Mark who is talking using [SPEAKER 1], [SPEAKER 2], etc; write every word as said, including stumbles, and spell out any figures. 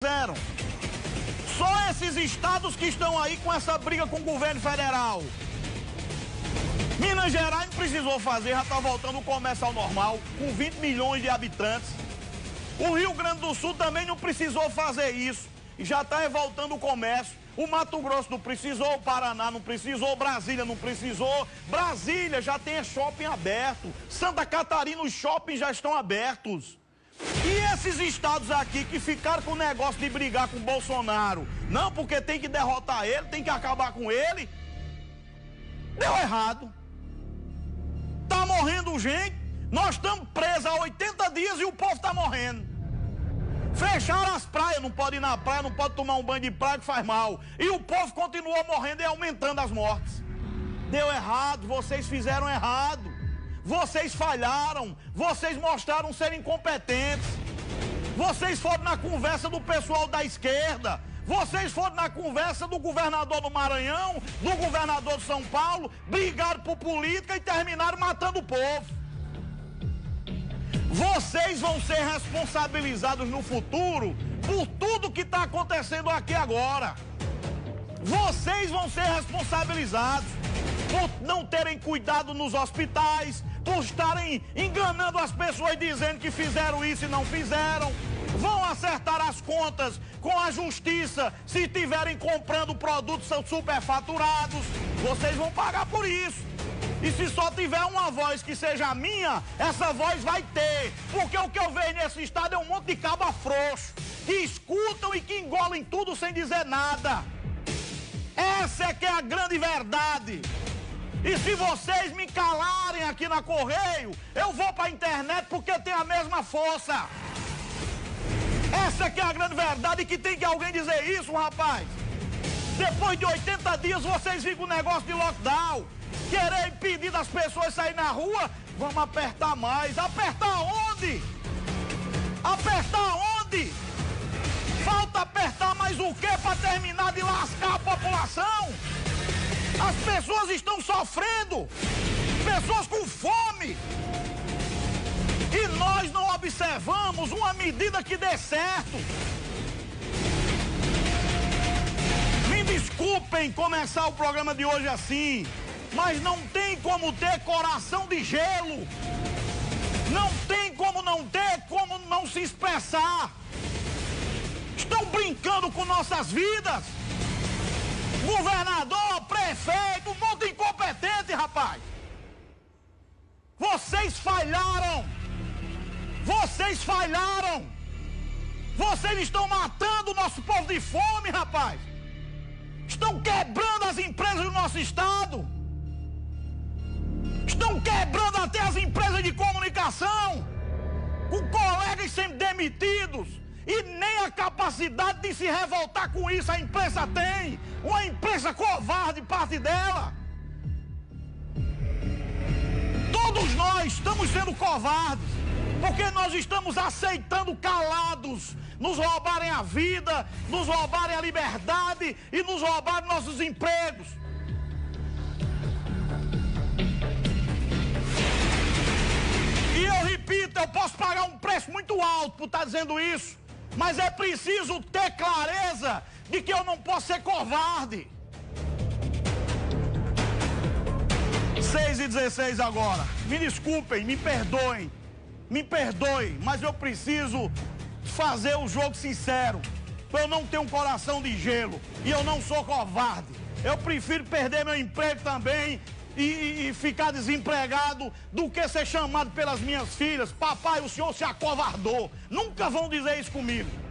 [SPEAKER 1] fizeram. Só esses estados que estão aí com essa briga com o governo federal. Minas Gerais não precisou fazer, já está voltando o comércio ao normal, com vinte milhões de habitantes. O Rio Grande do Sul também não precisou fazer isso, e já está voltando o comércio. O Mato Grosso não precisou, o Paraná não precisou, Brasília não precisou. Brasília já tem shopping aberto. Santa Catarina, os shoppings já estão abertos. E esses estados aqui que ficaram com o negócio de brigar com o Bolsonaro, não, porque tem que derrotar ele, tem que acabar com ele, deu errado. Tá morrendo gente, nós estamos presos há oitenta dias e o povo tá morrendo. Fecharam as praias, não pode ir na praia, não pode tomar um banho de praia que faz mal. E o povo continua morrendo e aumentando as mortes. Deu errado, vocês fizeram errado. Vocês falharam, vocês mostraram ser incompetentes. Vocês foram na conversa do pessoal da esquerda. Vocês foram na conversa do governador do Maranhão, do governador de São Paulo, brigaram por política e terminaram matando o povo. Vocês vão ser responsabilizados no futuro por tudo que está acontecendo aqui agora. Vocês vão ser responsabilizados por não terem cuidado nos hospitais, por estarem enganando as pessoas dizendo que fizeram isso e não fizeram. Vão acertar as contas com a justiça se estiverem comprando produtos superfaturados. Vocês vão pagar por isso. E se só tiver uma voz que seja a minha, essa voz vai ter. Porque o que eu vejo nesse estado é um monte de caba frouxo, que escutam e que engolem tudo sem dizer nada. Essa é que é a grande verdade. E se vocês me calarem aqui na Correio, eu vou pra internet porque tem a mesma força. Essa é que é a grande verdade, e que tem que alguém dizer isso, rapaz. Depois de oitenta dias vocês ficam com o negócio de lockdown. Querer impedir das pessoas saírem na rua, vamos apertar mais. Apertar onde? Apertar onde? Falta apertar mais o quê para terminar de lascar a população? As pessoas estão sofrendo, pessoas com fome. E nós não observamos uma medida que dê certo. Me desculpem começar o programa de hoje assim, mas não tem como ter coração de gelo. Não tem como não ter, como não se expressar. Estão brincando com nossas vidas. Governador, prefeito, um monte de incompetente, rapaz. Vocês falharam. Vocês falharam. Vocês estão matando o nosso povo de fome, rapaz. Estão quebrando as empresas do nosso estado. Estão quebrando até as empresas de comunicação, com colegas sendo demitidos, e nem a capacidade de se revoltar com isso a imprensa tem. Uma imprensa covarde, parte dela. Todos nós estamos sendo covardes, porque nós estamos aceitando calados nos roubarem a vida, nos roubarem a liberdade e nos roubarem nossos empregos. E eu repito, eu posso pagar um preço muito alto por estar dizendo isso, mas é preciso ter clareza de que eu não posso ser covarde. seis e dezesseis agora. Me desculpem, me perdoem, me perdoem, mas eu preciso fazer o jogo sincero. Eu não tenho um coração de gelo e eu não sou covarde. Eu prefiro perder meu emprego também E, e ficar desempregado do que ser chamado pelas minhas filhas: papai, o senhor se acovardou. Nunca vão dizer isso comigo.